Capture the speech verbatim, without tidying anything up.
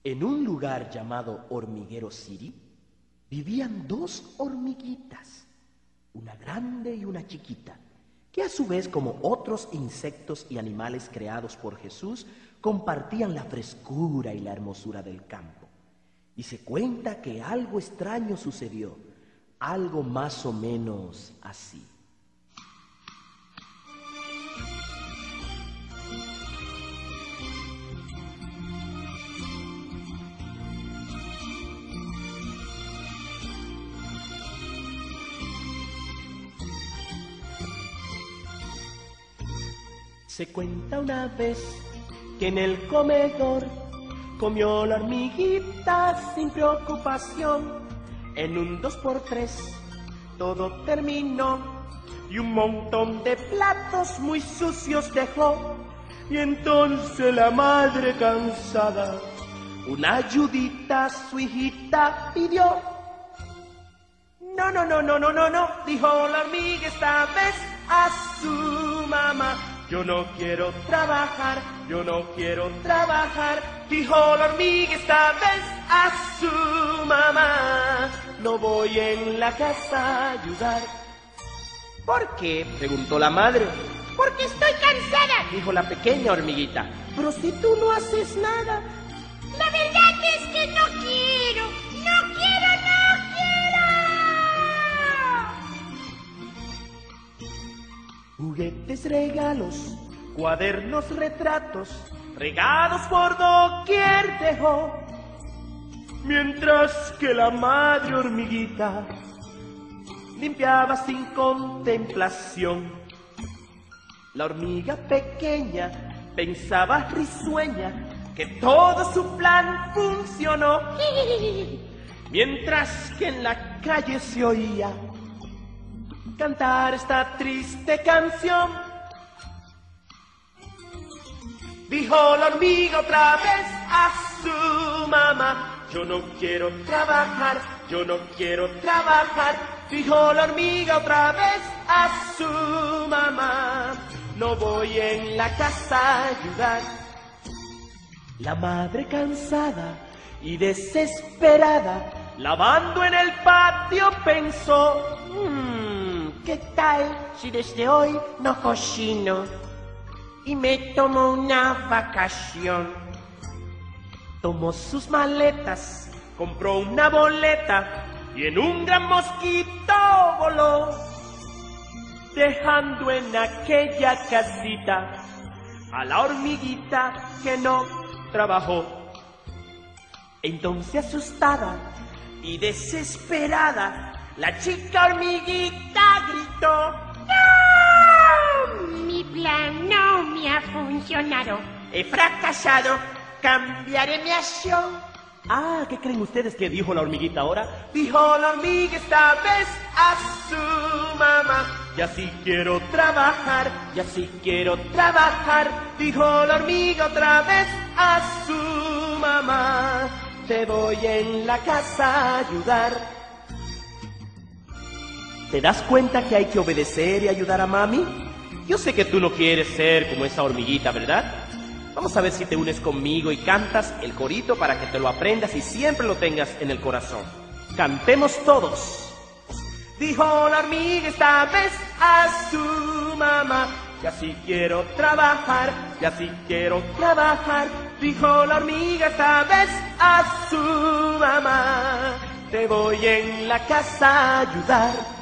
En un lugar llamado Hormiguero City vivían dos hormiguitas, una grande y una chiquita, que a su vez, como otros insectos y animales creados por Jesús, compartían la frescura y la hermosura del campo. Y se cuenta que algo extraño sucedió, algo más o menos así. Se cuenta una vez que en el comedor comió la hormiguita sin preocupación. En un dos por tres todo terminó y un montón de platos muy sucios dejó. Y entonces la madre cansada una ayudita a su hijita pidió. No, no, no, no, no, no, no, dijo la hormiga esta vez a su mamá. Yo no quiero trabajar, yo no quiero trabajar, dijo la hormiga esta vez a su mamá. No voy en la casa a ayudar. ¿Por qué?, preguntó la madre. Porque estoy cansada, dijo la pequeña hormiguita. Pero si tú no haces nada. La verdad es que no quiero, no quiero, no quiero. Juguetes, regalos, cuadernos, retratos, regados por doquier dejó. Mientras que la madre hormiguita limpiaba sin contemplación. La hormiga pequeña pensaba risueña que todo su plan funcionó. Mientras que en la calle se oía cantar esta triste canción. Dijo la hormiga otra vez a su mamá. Yo no quiero trabajar, yo no quiero trabajar. Dijo la hormiga otra vez a su mamá. No voy en la casa a ayudar. La madre cansada y desesperada, lavando en el patio, pensó: mmm, ¿qué tal si desde hoy no cocino y me tomo una vacación? Tomó sus maletas, compró una boleta y en un gran mosquito voló, dejando en aquella casita a la hormiguita que no trabajó. Entonces, asustada y desesperada, la chica hormiguita gritó: ¡No! Mi plan no me ha funcionado. He fracasado, cambiaré mi acción. Ah, ¿qué creen ustedes que dijo la hormiguita ahora? Dijo la hormiga esta vez a su mamá. Ya sí quiero trabajar, ya sí quiero trabajar. Dijo la hormiga otra vez a su mamá. Te voy en la casa a ayudar. ¿Te das cuenta que hay que obedecer y ayudar a mami? Yo sé que tú no quieres ser como esa hormiguita, ¿verdad? Vamos a ver si te unes conmigo y cantas el corito para que te lo aprendas y siempre lo tengas en el corazón. Cantemos todos. Dijo la hormiga esta vez a su mamá. Ya sí quiero trabajar, ya sí quiero trabajar. Dijo la hormiga esta vez a su mamá. Te voy en la casa a ayudar.